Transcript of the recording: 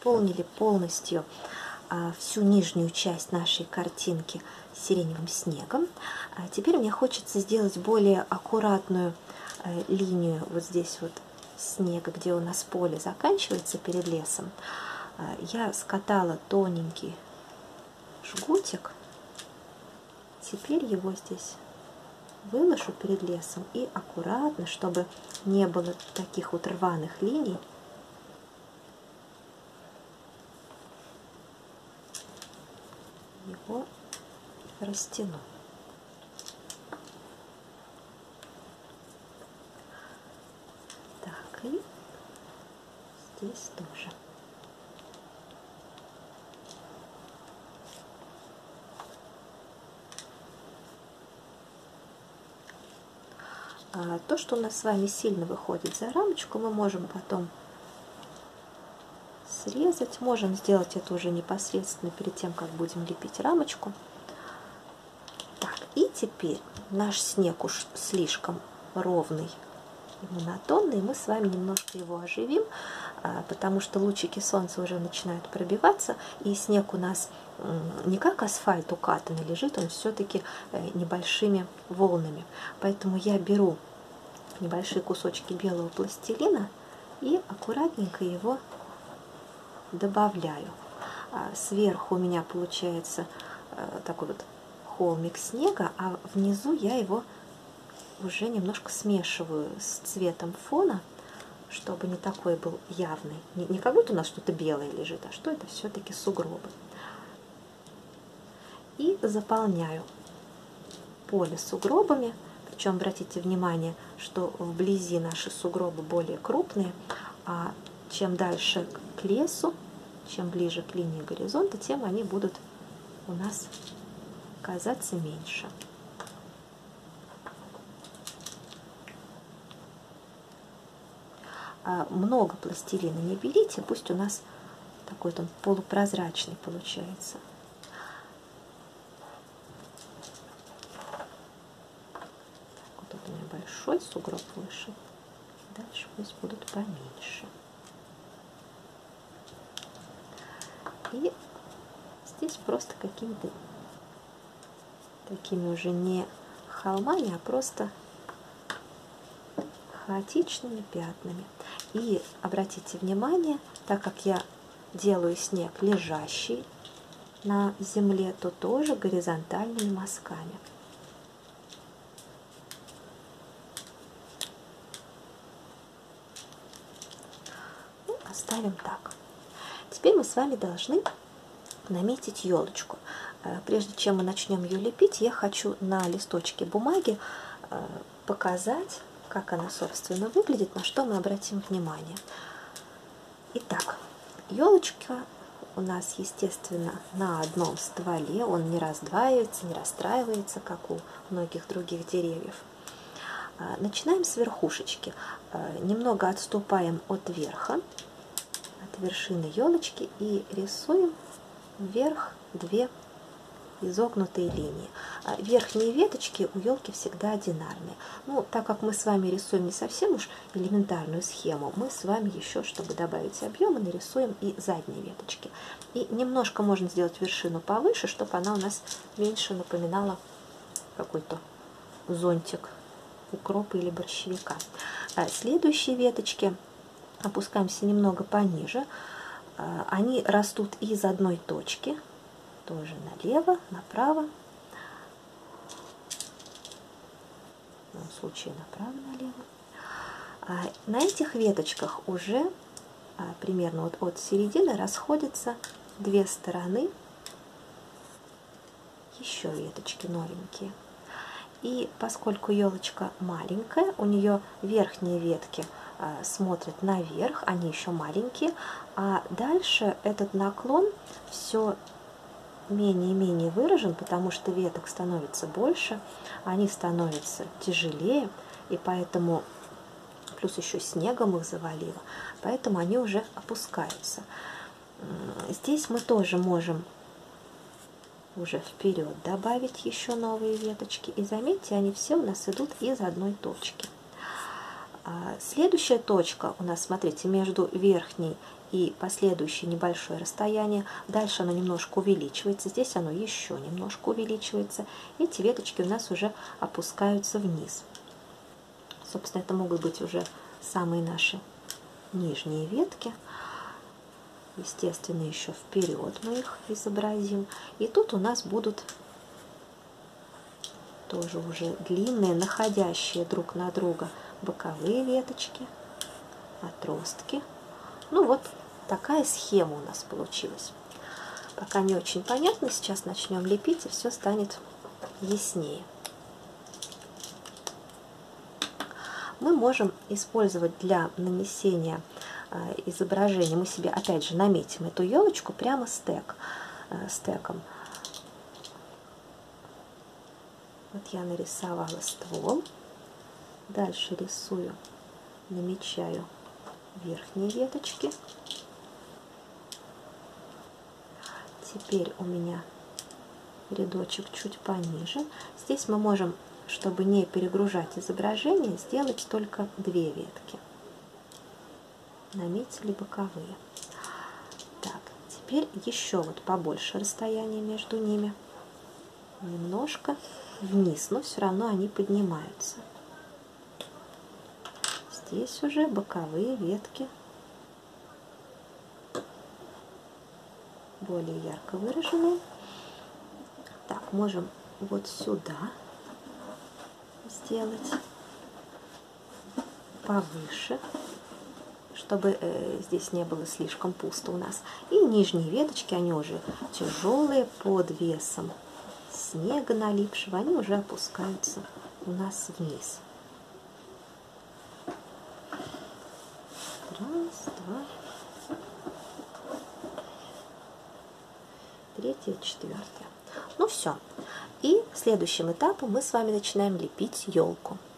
заполнили полностью всю нижнюю часть нашей картинки сиреневым снегом. Теперь мне хочется сделать более аккуратную линию вот здесь вот снега, где у нас поле заканчивается перед лесом. Я скатала тоненький жгутик. Теперь его здесь выложу перед лесом и аккуратно, чтобы не было таких вот рваных линий, его растяну. Так, и здесь тоже. То, что у нас с вами сильно выходит за рамочку, мы можем потом срезать. Можем сделать это уже непосредственно перед тем, как будем лепить рамочку. Так, и теперь наш снег уж слишком ровный и монотонный. Мы с вами немножко его оживим, потому что лучики солнца уже начинают пробиваться, и снег у нас не как асфальт укатанный лежит, он все-таки небольшими волнами. Поэтому я беру небольшие кусочки белого пластилина и аккуратненько его добавляю. Сверху у меня получается такой вот холмик снега, а внизу я его уже немножко смешиваю с цветом фона, чтобы не такой был явный. Не как будто у нас что-то белое лежит, а что это все-таки сугробы. И заполняю поле сугробами. Причем обратите внимание, что вблизи наши сугробы более крупные, а чем дальше к лесу, чем ближе к линии горизонта, тем они будут у нас казаться меньше. Много пластилина не берите, пусть у нас такой он полупрозрачный получается. Вот тут у меня большой сугроб выше, дальше пусть будут поменьше. И здесь просто какими-то такими уже не холмами, а просто хаотичными пятнами. И обратите внимание, так как я делаю снег лежащий на земле, то тоже горизонтальными мазками. Ну, оставим так. Теперь мы с вами должны наметить елочку. Прежде чем мы начнем ее лепить, я хочу на листочке бумаги показать, как она, собственно, выглядит, на что мы обратим внимание. Итак, елочка у нас, естественно, на одном стволе, он не раздваивается, не расстраивается, как у многих других деревьев. Начинаем с верхушечки. Немного отступаем от верха, от вершины елочки и рисуем вверх две изогнутые линии. Верхние веточки у елки всегда одинарные. Ну, так как мы с вами рисуем не совсем уж элементарную схему, мы с вами еще, чтобы добавить объема, нарисуем и задние веточки. И немножко можно сделать вершину повыше, чтобы она у нас меньше напоминала какой-то зонтик укропа или борщевика. Следующие веточки опускаемся немного пониже. Они растут из одной точки, тоже налево, направо, в данном случае направо-налево. На этих веточках уже примерно вот от середины расходятся две стороны, еще веточки новенькие. И поскольку елочка маленькая, у нее верхние ветки смотрят наверх, они еще маленькие, а дальше этот наклон все менее и менее выражен, потому что веток становится больше, они становятся тяжелее, и поэтому, плюс еще снегом их завалило, поэтому они уже опускаются. Здесь мы тоже можем уже вперед добавить еще новые веточки, и заметьте, они все у нас идут из одной точки. Следующая точка у нас, смотрите, между верхней и последующее небольшое расстояние. Дальше оно немножко увеличивается, здесь оно еще немножко увеличивается. Эти веточки у нас уже опускаются вниз. Собственно, это могут быть уже самые наши нижние ветки. Естественно, еще вперед мы их изобразим. И тут у нас будут тоже уже длинные, находящие друг на друга боковые веточки, отростки. Ну вот такая схема у нас получилась. Пока не очень понятно, сейчас начнем лепить, и все станет яснее. Мы можем использовать для нанесения изображения, мы себе опять же наметим эту елочку прямо стеком. Вот я нарисовала ствол, дальше рисую, намечаю верхние веточки. Теперь у меня рядочек чуть пониже. Здесь мы можем, чтобы не перегружать изображение, сделать только 2 ветки. Наметили боковые. Так, теперь еще вот побольше расстояние между ними. Немножко вниз, но все равно они поднимаются. Здесь уже боковые ветки более ярко выраженные. Так, можем вот сюда сделать повыше, чтобы здесь не было слишком пусто у нас. И нижние веточки, они уже тяжелые, под весом снега налипшего, они уже опускаются у нас вниз. Раз, два, третья, четвертая. Ну все. И следующим этапом мы с вами начинаем лепить елку.